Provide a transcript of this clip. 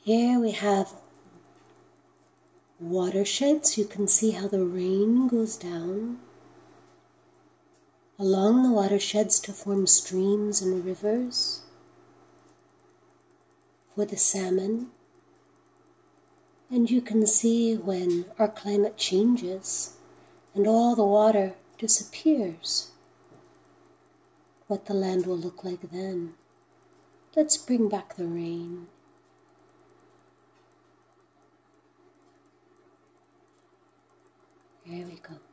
Here we have watersheds. You can see how the rain goes down along the watersheds to form streams and rivers for the salmon. And you can see when our climate changes and all the water disappears, what the land will look like then. Let's bring back the rain. There we go.